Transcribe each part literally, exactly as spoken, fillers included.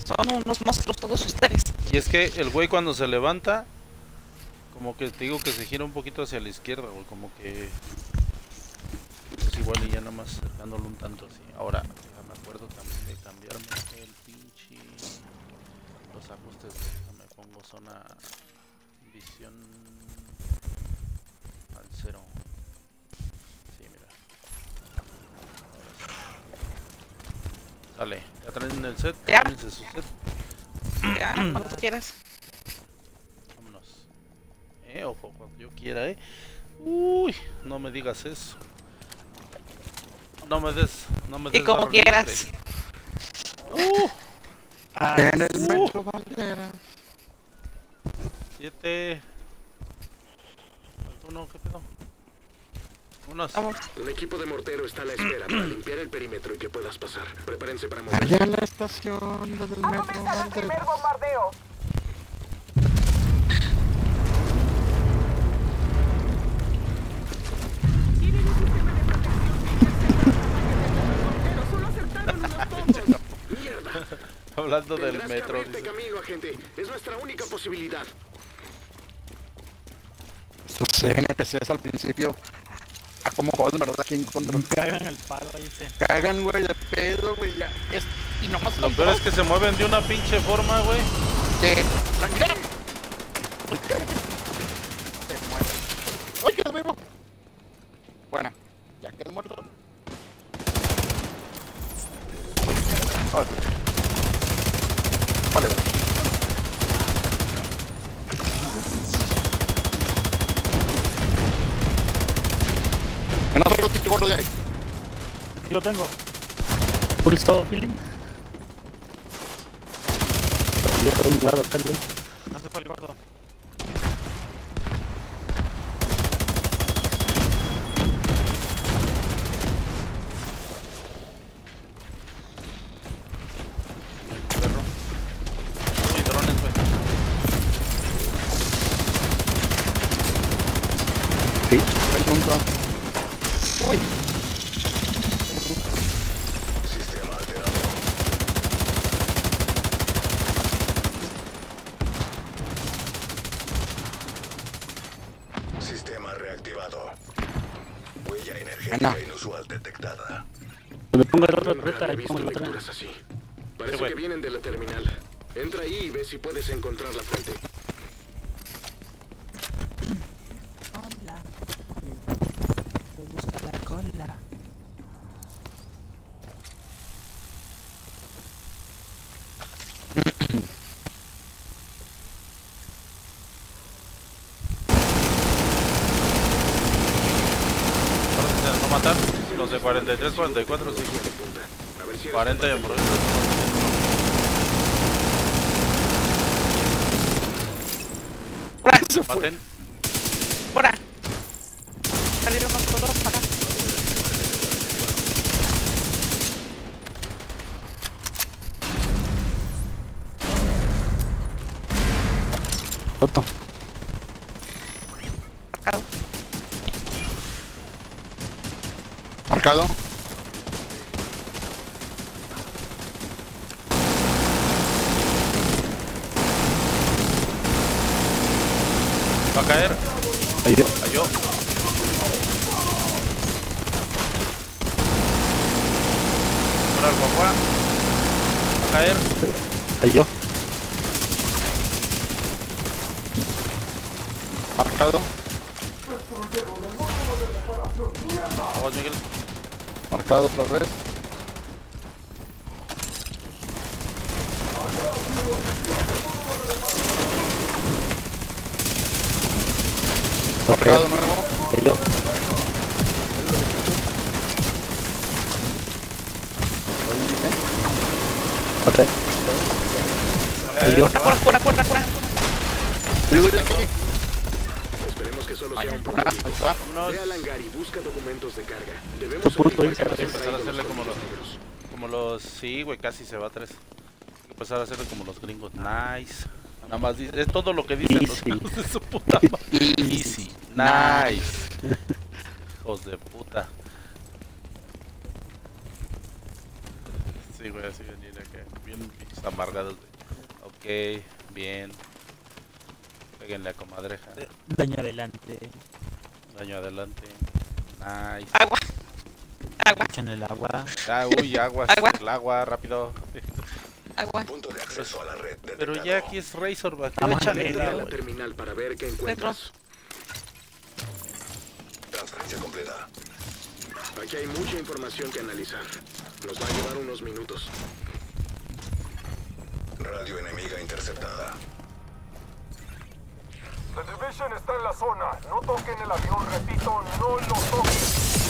Son unos monstruos todos ustedes. Y es que el güey cuando se levanta, como que te digo que se gira un poquito hacia la izquierda, güey, como que es igual y ya nada más acercándolo un tanto así. Ahora, me acuerdo también de cambiarme el pinche los ajustes, me pongo zona visión al cero. Sí, mira. Dale, ya traen el set, Ya. tráense su set. Ya, cuando tú quieras. Vámonos. Eh, ojo, cuando yo quiera, eh. Uy, no me digas eso. No me des, no me des. Y como quieras. Uh, ah, en el uh, metro Valera. Siete. Uno, ¿qué pedo? Unos. Vamos. Un equipo de mortero está a la espera para limpiar el perímetro y que puedas pasar. Prepárense para mover. Allá en la estación del metro Valera. El primer bombardeo. Hablando del metro. Dice. Camino, agente. Es nuestra única posibilidad. Estos N P Cs al principio, a como joden, ¿verdad? Que encuentran. Cagan el palo ahí, se. Cagan, güey, de pedo, güey. Ya. Es... Y nomás Lo peor es que se mueven de una pinche forma, güey. Sí. ¡Tranquila! Se mueve. ¡Ay, quedó vivo! Bueno, ya quedó muerto. Vale. Vale. Que no soy lo típico gordo de ahí. Aquí lo tengo. Full stop, feeling. Yo por un lado acá, güey. No se fue el gordo. Perro. Uy, drones, güey. Sí, el punto. Uy. Sistema alterado. Sistema reactivado. Huella energética Ana. inusual detectada. Me pongo el otro Nunca preta he y visto pongo el otro. lecturas así. Parece Sí, que vienen de la terminal. Entra ahí y ve si puedes encontrar la fuente. Hola. Me gusta la cola. ¿Para no matar? Los de cuarenta y tres, cuarenta y cuatro, sí. A ver si eres cuarenta y en capaz por de- ¡Fuera! Se fue. Maten. ¡Fuera! Salieron más todos para acá. Otto. Marcado. Marcado. Va a caer. Ahí yo. Cayó. Por algo afuera. Va a caer. Ahí yo. Marcado. Vamos, Miguel. Marcado otra vez. Marcado nuevo. Ahí yo. Ok. Ahí yo. ¡Fuera, fuera, fuera, fuera! Digo ya aquí. Esperemos que solo sea un Ah, prototipo. ahí está. No, Ve al hangar y busca documentos de carga. Tu Debemos punto averiguar ahí, qué ¿sabes? hacen empezar a ahí hacerle los como los, negros. como los, sí, güey, casi se va a tres. Hay que empezar a hacerle como los gringos, nice. Nada más dice, es todo lo que dicen los Easy. hijos de su puta madre. Easy, nice. Hijos de puta. Sí, Sí, güey, así venir acá. Bien pinches amargados, güey. Ok, bien. Péguenle a comadreja. Daño adelante. Daño adelante. Nice. Agua. Agua. Echan el agua. Ah, uy, agua. Agua. El agua, rápido. Agua. Punto de acceso a la red detectado. Pero ya aquí es Razorback. Vamos, Échale, Ángel. Ve a la güey. terminal para ver qué encuentras. Transferencia completa. Aquí hay mucha información que analizar. Nos va a llevar unos minutos. Radio enemiga interceptada. The Division está en la zona. No toquen el avión, repito, no lo toquen.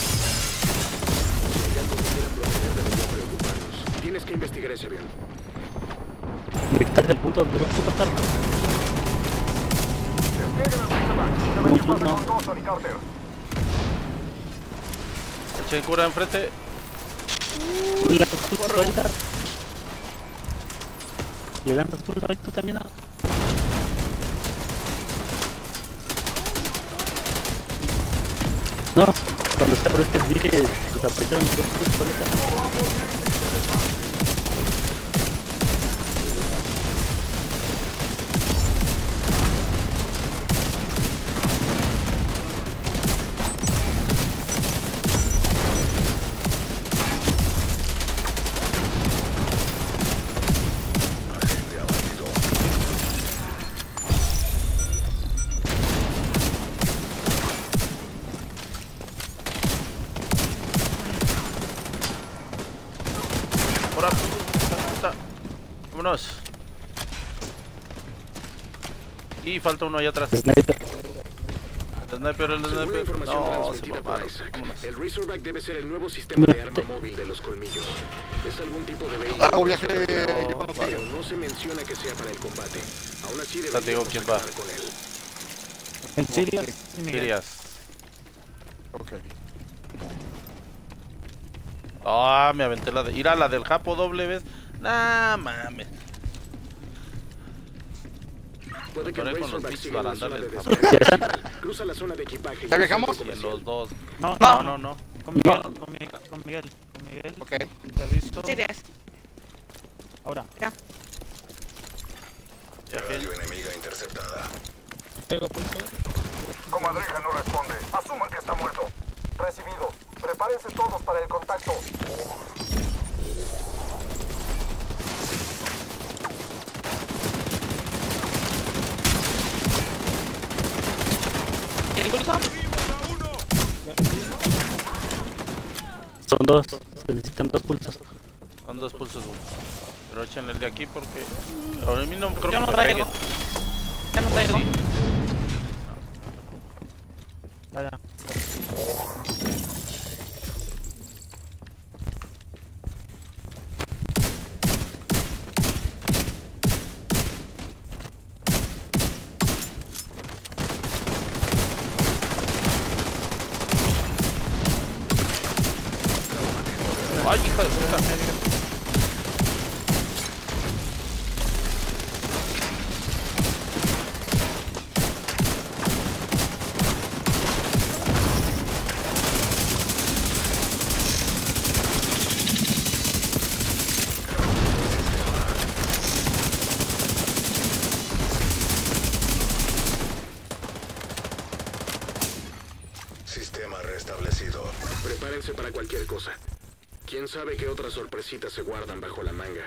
Si hay algo que quiera proteger, debería preocuparnos. Tienes que investigar ese avión. Dictar del punto donde va a explotar. Desplieguen el Razorback. Debería estar de control, Tony Carter. Echen cura enfrente. Uy, la justo ahorita. Llegando tú ahorita también. ¿No? No, cuando está por este dije, pues apretaron dos justo ahorita. Ahora, puta. Vámonos. Y falta uno allá atrás. Sniper. El sniper, el Según la sniper. información No, se transmitida por mamaron. Isaac, Vámonos. el Razorback debe ser el nuevo sistema de arma móvil de los colmillos. Es algún tipo de vehículo. Ah, viaje No, Pero vale. no se menciona que sea para el combate. Aún así Ya te digo deberíamos quién va. acabar con él. En Siria. Sirias. Ok. Ah, me aventé la de. Ir a la del Japo doble vez. Nah, mames. Puede que el Atoré con los Razorback bichos siga en la zona de barandales, descarga. Cruza la zona de equipaje. y ¿Ya usa viajamos? el Y en comercial. los dos. No, No, no, no. Con Miguel, con Miguel, con Miguel, con Miguel. Ok. ¿Está listo? Sirias. Ahora. Ya. Ya que- Radio enemiga interceptada. Comadreja no responde. Asuman que está muerto. Recibido. Prepárense todos para el contacto. ¿El pulso? Son dos. Se necesitan dos pulsos. Son dos pulsos, güey. Pero échenle el de aquí porque. A mí no creo Yo que no me traigo. peguen. Ya no traigo. Vaya. Ay, hija de puta. Sistema restablecido. Prepárense para cualquier cosa. ¿Quién sabe qué otras sorpresitas se guardan bajo la manga?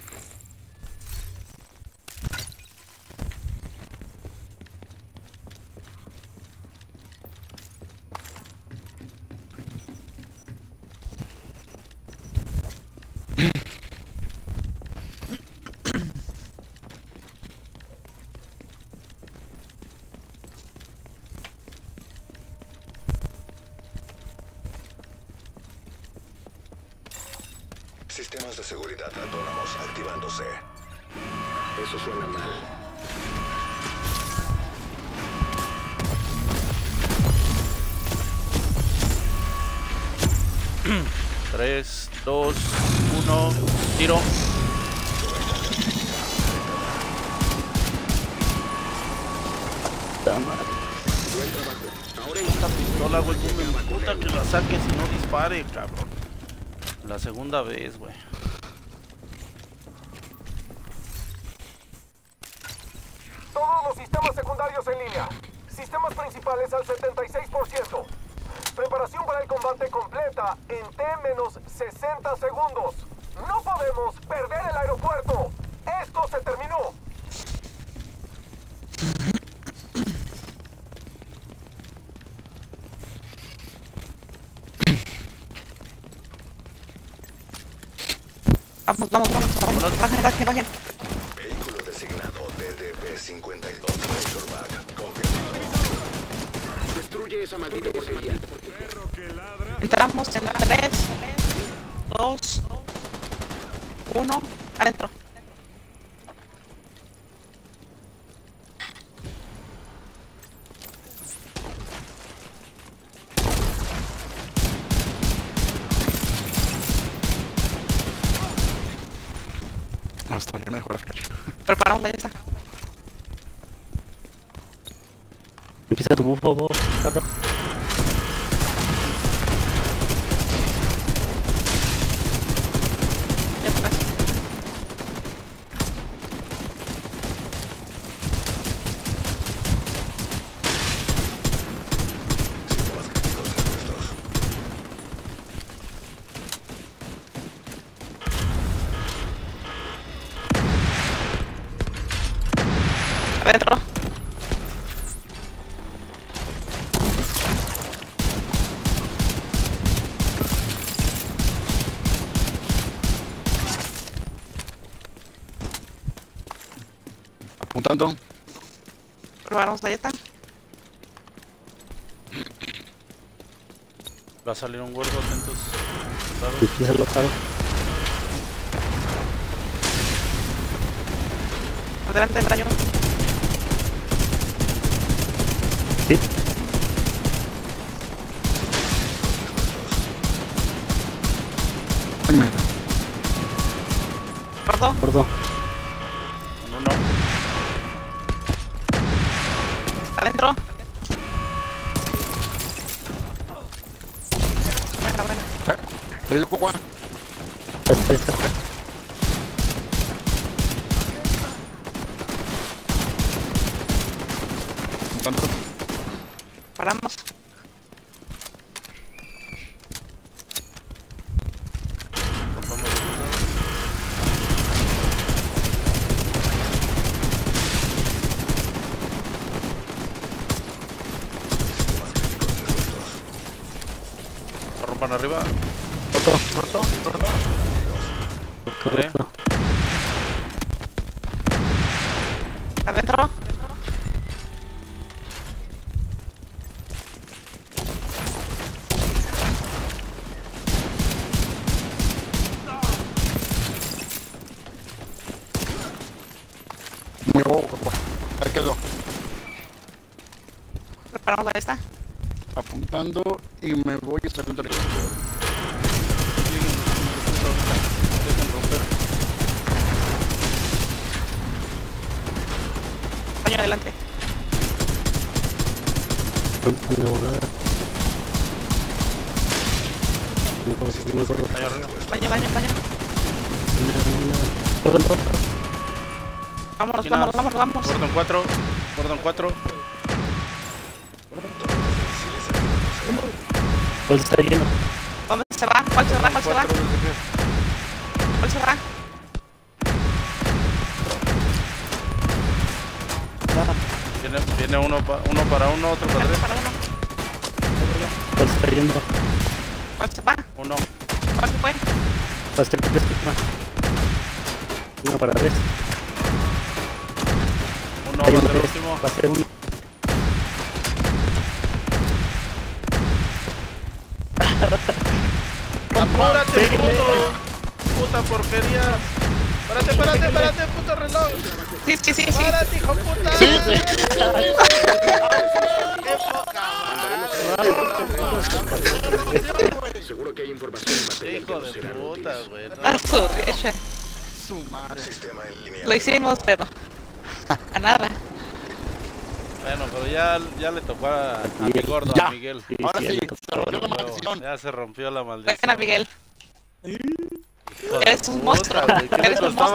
Sistemas de seguridad autónomos activándose. Eso suena mal. tres, dos, uno, tiro. Buen trabajo. Ahora Esta pistola, güey, no me puta que la saques y no dispare, cabrón. La segunda vez, güey. inventarios en línea. Sistemas principales al setenta y seis por ciento. Preparación para el combate completa en T menos sesenta segundos. No podemos perder el aeropuerto. Esto se terminó. Vamos, vamos, vamos, vamos. Bajen, bajen, bajen. Vehículo designado D D B cincuenta y dos Razorback. Confirmado. Destruye esa maldita porquería. Entramos en tres, dos, uno, adentro. No, está bien, mejor. Preparamos la esa. Empieza tu bufo, vos, carro. Ya atrás. Sistemas críticos expuestos. Adentro. Apuntando. Preparamos la esta. Va a salir un gordo, atentos. Claro. Empieza lo carro. Adelante del rayo. Sí. Gordo. Gordo. En uno. Adentro. Buena, buena. Ahí lo cojo. Está, está. Tanto. Paramos. Rompamos el lado. Sistemas críticos expuestos. Lo rompan arriba. Roto, roto, roto. Correcto. Adentro. Me voy. Ahí quedó. Preparamos la esta. Apuntando y me voy a estar dentro. Dejen romper. Baño adelante. Rompiendo volada. Muy gordo, muy gordo. Ahí arriba. Baño, baño, baño. Gordo, gordo. Vámonos, Esquina. vámonos, vámonos, vámonos. Gordon cuatro. Gordon cuatro. ¿Cuál está lleno? ¿Dónde se va? ¿Cuál se va? ¿Cuál se va? cuatro desde que- ¿Cuál se va? Viene, viene uno, pa- uno para uno, otro para Para tres. uno. ¿Cuál está yendo? ¿Cuál se va? Uno. ¿Cuál se fue? Va a ser tres, más. Uno para tres. Uno Hay va a uno ser el tres. último. Va a ser uno. ¡Apúrate, puto! ¡Puta porquería! ¡Párate, párate, párate, puto reloj! Sí, sí, sí, sí. ¡Párate, hijo puta! Seguro que hay información y material que Hijo nos de serán puta, útiles. güey. No, A su derecha. Su madre. Sistema en línea. Lo hicimos, pero a nada. Bueno, pero ya, ya le tocó a, a mi gordo, Ya. a Miguel. Sí, Ahora sí, sí, ya le tocó. se rompió la maldición. Ya se rompió la maldición. Buena, Miguel. Hijo de Eres un puta, monstruo. güey, ¿qué le Eres un costaba